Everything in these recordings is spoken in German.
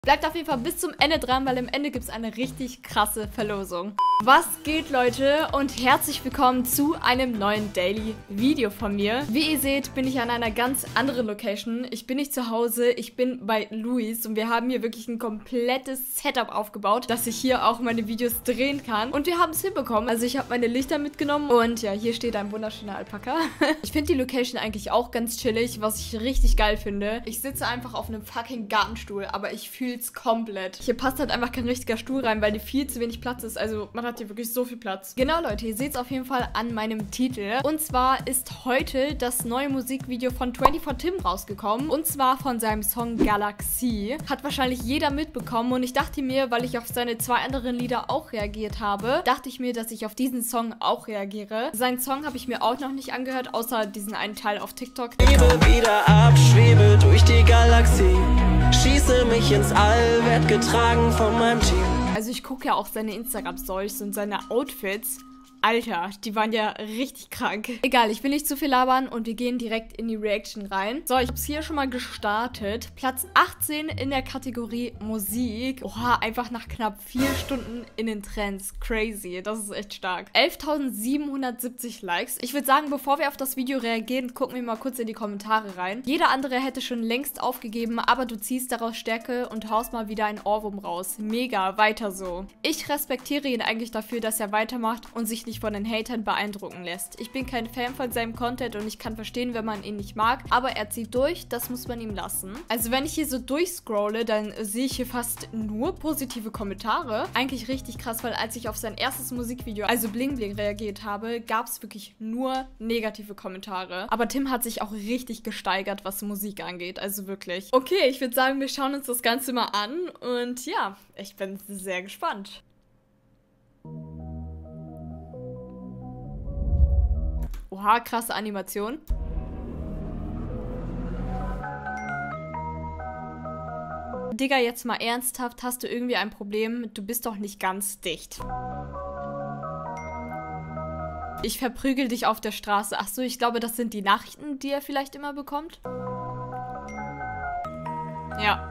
Bleibt auf jeden Fall bis zum Ende dran, weil am Ende gibt es eine richtig krasse Verlosung. Was geht, Leute? Und herzlich willkommen zu einem neuen Daily-Video von mir. Wie ihr seht, bin ich an einer ganz anderen Location. Ich bin nicht zu Hause, ich bin bei Luis und wir haben hier wirklich ein komplettes Setup aufgebaut, dass ich hier auch meine Videos drehen kann. Und wir haben es hinbekommen. Also ich habe meine Lichter mitgenommen und ja, hier steht ein wunderschöner Alpaka. Ich finde die Location eigentlich auch ganz chillig, was ich richtig geil finde. Ich sitze einfach auf einem fucking Gartenstuhl, aber ich fühle es komplett. Hier passt halt einfach kein richtiger Stuhl rein, weil hier viel zu wenig Platz ist. Also man hat hier wirklich so viel Platz. Genau, Leute, ihr seht es auf jeden Fall an meinem Titel. Und zwar ist heute das neue Musikvideo von 24 Tim rausgekommen. Und zwar von seinem Song Galaxie. Hat wahrscheinlich jeder mitbekommen. Und ich dachte mir, weil ich auf seine zwei anderen Lieder auch reagiert habe, dachte ich mir, dass ich auf diesen Song auch reagiere. Seinen Song habe ich mir auch noch nicht angehört, außer diesen einen Teil auf TikTok. Schwebe wieder ab, schwebe durch die Galaxie. Schieße mich ins All, werd getragen von meinem Team. Also ich gucke ja auch seine Instagram-Stories und seine Outfits. Alter, die waren ja richtig krank. Egal, ich will nicht zu viel labern und wir gehen direkt in die Reaction rein. So, ich habe es hier schon mal gestartet. Platz 18 in der Kategorie Musik. Oha, einfach nach knapp 4 Stunden in den Trends. Crazy, das ist echt stark. 11.770 Likes. Ich würde sagen, bevor wir auf das Video reagieren, gucken wir mal kurz in die Kommentare rein. Jeder andere hätte schon längst aufgegeben, aber du ziehst daraus Stärke und haust mal wieder einen Ohrwurm raus. Mega, weiter so. Ich respektiere ihn eigentlich dafür, dass er weitermacht und sich nicht von den Hatern beeindrucken lässt. Ich bin kein Fan von seinem Content und ich kann verstehen, wenn man ihn nicht mag, aber er zieht durch, das muss man ihm lassen. Also wenn ich hier so durchscrolle, dann sehe ich hier fast nur positive Kommentare. Eigentlich richtig krass, weil als ich auf sein erstes Musikvideo, also Bling Bling, reagiert habe, gab es wirklich nur negative Kommentare. Aber Tim hat sich auch richtig gesteigert, was Musik angeht, also wirklich. Okay, ich würde sagen, wir schauen uns das Ganze mal an und ja, ich bin sehr gespannt. Oha, krasse Animation. Digga, jetzt mal ernsthaft, hast du irgendwie ein Problem? Du bist doch nicht ganz dicht. Ich verprügel dich auf der Straße. Ach so, ich glaube, das sind die Nachrichten, die er vielleicht immer bekommt. Ja.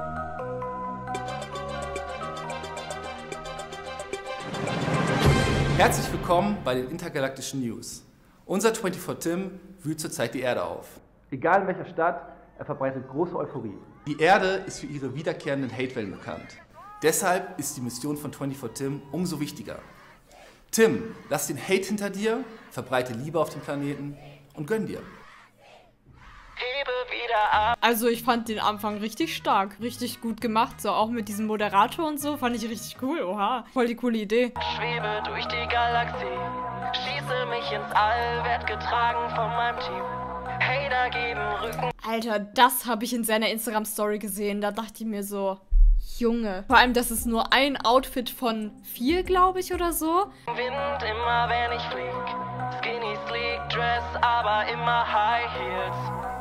Herzlich willkommen bei den Intergalaktischen News. Unser 24 Tim wühlt zurzeit die Erde auf. Egal in welcher Stadt, er verbreitet große Euphorie. Die Erde ist für ihre wiederkehrenden Hatewellen bekannt. Deshalb ist die Mission von 24 Tim umso wichtiger. Tim, lass den Hate hinter dir, verbreite Liebe auf dem Planeten und gönn dir. Hebe wieder ab. Also ich fand den Anfang richtig stark, richtig gut gemacht, so auch mit diesem Moderator und so, fand ich richtig cool, oha, voll die coole Idee. Schwebe durch die Galaxie. Schieße mich ins All, werd getragen von meinem Team. Hater geben Rücken. Alter, das habe ich in seiner Instagram-Story gesehen, da dachte ich mir so, Junge. Vor allem, das ist nur ein Outfit von 4, glaube ich, oder so. Wind immer, wenn ich flieg. Skinny, sleek Dress, aber immer High Heels.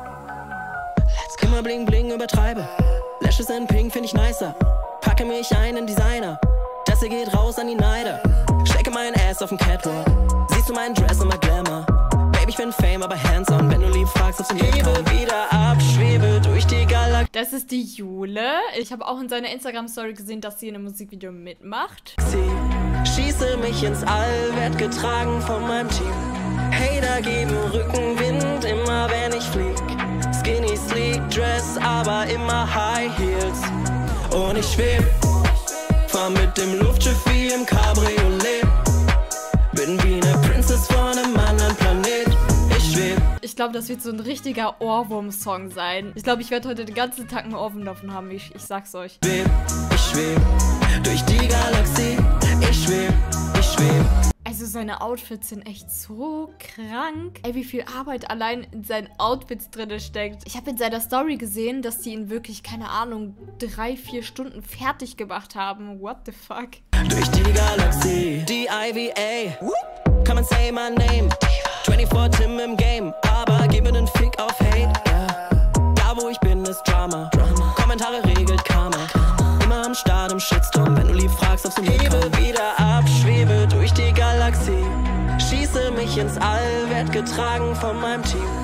Immer bling bling übertreibe. Lashes in pink find ich nicer. Packe mich ein in Designer. Das hier geht raus an die Neider. Stecke meinen Ass auf dem Catwalk. Siehst du meinen Dress immer Glamour. Baby, ich bin Fame, aber hands-on. Wenn du lieb fragst, ob du Hebe wieder ab, schwebe durch die Galaxie. Das ist die Jule. Ich habe auch in seiner Instagram-Story gesehen, dass sie in einem Musikvideo mitmacht. Schieße mich ins All, werd getragen von meinem Team. Hater geben Rückenwind, immer wenn ich flieg. Skinny, sleek Dress, aber immer High Heels. Und ich schweb, fahr mit dem Luftschiff wie im Cabriolet. Bin wie eine Princess von einem anderen Planet. Ich schweb. Ich glaube, das wird so ein richtiger Ohrwurm-Song sein. Ich glaube, ich werde heute den ganzen Tag einen Ohrwurm davon haben, ich sag's euch. Ich schweb durch die Galaxie. Ich schweb, ich schweb. Also seine Outfits sind echt so krank. Ey, wie viel Arbeit allein in seinen Outfits drin steckt. Ich habe in seiner Story gesehen, dass die ihn wirklich, keine Ahnung, 3-4 Stunden fertig gemacht haben. What the fuck? Durch die Galaxie, die IVA. Come and say my name. 24 Tim im Game, aber gib mir den Fick auf Hate. Yeah. Da wo ich bin, ist Drama. Kommentare regelt Karma. Immer am Start im Shitstorm, wenn du lieb fragst, ob du Hebe wieder ab, schwebe durch die Galaxie. Schieße mich ins All, werd getragen von meinem Team.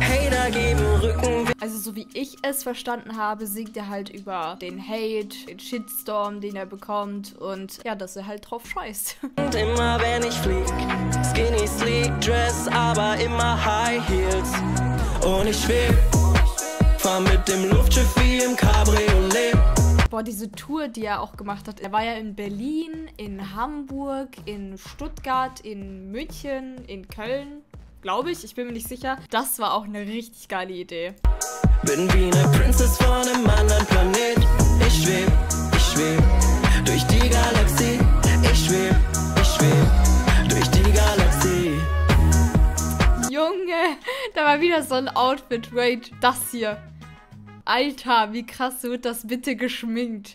Hater geben Rücken. Also so wie ich es verstanden habe, singt er halt über den Hate, den Shitstorm, den er bekommt und ja, dass er halt drauf scheißt. Und immer wenn ich flieg, Skinny Sleek Dress, aber immer High Heels. Und ich schweb, fahr mit dem Luftschiff wie im Cabriolet. Boah, diese Tour, die er auch gemacht hat. Er war ja in Berlin, in Hamburg, in Stuttgart, in München, in Köln. Glaube ich bin mir nicht sicher. Das war auch eine richtig geile Idee. Bin wie eine Princess von einem anderen Planet. Ich schweb durch die Galaxie. Ich schweb durch die Galaxie. Junge, da war wieder so ein Outfit. Wait, das hier. Alter, wie krass wird das bitte geschminkt.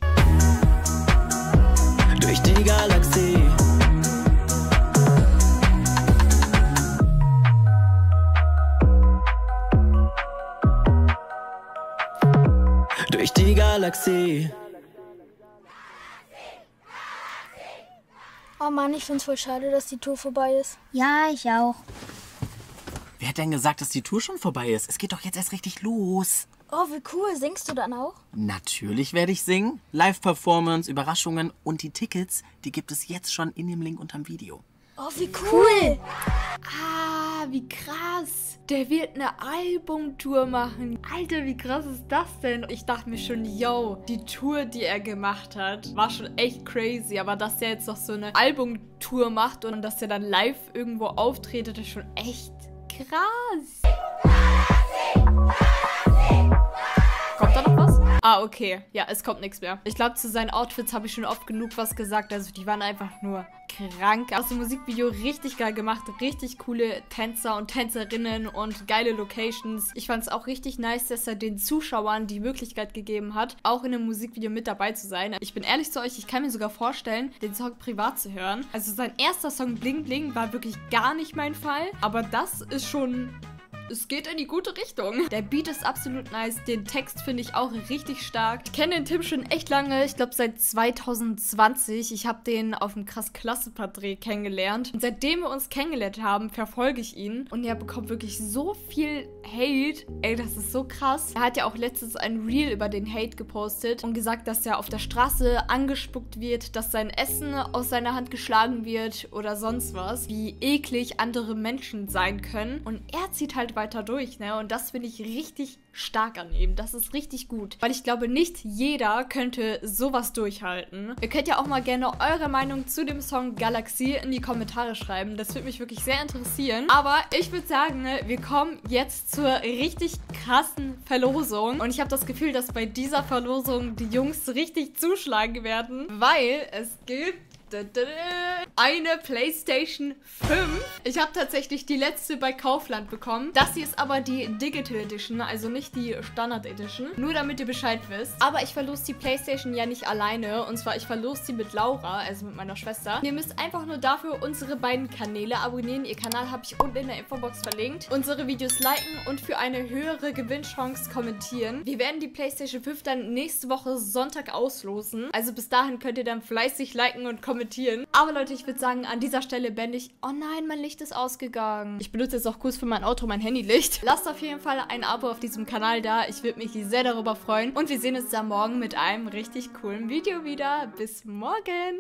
Durch die Galaxie. Durch die Galaxie. Oh Mann, ich find's voll schade, dass die Tour vorbei ist. Ja, ich auch. Wer hat denn gesagt, dass die Tour schon vorbei ist? Es geht doch jetzt erst richtig los. Oh, wie cool. Singst du dann auch? Natürlich werde ich singen. Live-Performance, Überraschungen und die Tickets, die gibt es jetzt schon in dem Link unterm Video. Oh, wie cool. Ah, wie krass. Der wird eine Albumtour machen. Alter, wie krass ist das denn? Ich dachte mir schon, yo, die Tour, die er gemacht hat, war schon echt crazy. Aber dass der jetzt noch so eine Albumtour macht und dass der dann live irgendwo auftritt, ist schon echt krass. Kommt da noch was? Ah, okay. Ja, es kommt nichts mehr. Ich glaube, zu seinen Outfits habe ich schon oft genug was gesagt. Also, die waren einfach nur krank. Aus dem Musikvideo richtig geil gemacht. Richtig coole Tänzer und Tänzerinnen und geile Locations. Ich fand es auch richtig nice, dass er den Zuschauern die Möglichkeit gegeben hat, auch in einem Musikvideo mit dabei zu sein. Ich bin ehrlich zu euch, ich kann mir sogar vorstellen, den Song privat zu hören. Also, sein erster Song Bling Bling war wirklich gar nicht mein Fall. Aber das ist schon... Es geht in die gute Richtung. Der Beat ist absolut nice. Den Text finde ich auch richtig stark. Ich kenne den Tim schon echt lange. Ich glaube seit 2020. Ich habe den auf dem krass Klasse-Porträt kennengelernt. Und seitdem wir uns kennengelernt haben, verfolge ich ihn. Und er bekommt wirklich so viel Hate. Ey, das ist so krass. Er hat ja auch letztens ein Reel über den Hate gepostet und gesagt, dass er auf der Straße angespuckt wird, dass sein Essen aus seiner Hand geschlagen wird oder sonst was. Wie eklig andere Menschen sein können. Und er zieht halt weiter durch, ne? Und das finde ich richtig stark an ihm. Das ist richtig gut. Weil ich glaube, nicht jeder könnte sowas durchhalten. Ihr könnt ja auch mal gerne eure Meinung zu dem Song Galaxie in die Kommentare schreiben. Das würde mich wirklich sehr interessieren. Aber ich würde sagen, ne, wir kommen jetzt zur richtig krassen Verlosung. Und ich habe das Gefühl, dass bei dieser Verlosung die Jungs richtig zuschlagen werden. Weil es gibt eine PlayStation 5. Ich habe tatsächlich die letzte bei Kaufland bekommen. Das hier ist aber die Digital Edition, also nicht die Standard Edition. Nur damit ihr Bescheid wisst. Aber ich verlose die PlayStation ja nicht alleine. Und zwar, ich verlose sie mit Laura, also mit meiner Schwester. Ihr müsst einfach nur dafür unsere beiden Kanäle abonnieren. Ihr Kanal habe ich unten in der Infobox verlinkt. Unsere Videos liken und für eine höhere Gewinnchance kommentieren. Wir werden die PlayStation 5 dann nächste Woche Sonntag auslosen. Also bis dahin könnt ihr dann fleißig liken und kommentieren. Aber Leute, ich würde sagen, an dieser Stelle beende ich... Oh nein, mein Licht ist ausgegangen. Ich benutze jetzt auch kurz für mein Auto mein Handylicht. Lasst auf jeden Fall ein Abo auf diesem Kanal da. Ich würde mich sehr darüber freuen. Und wir sehen uns dann morgen mit einem richtig coolen Video wieder. Bis morgen.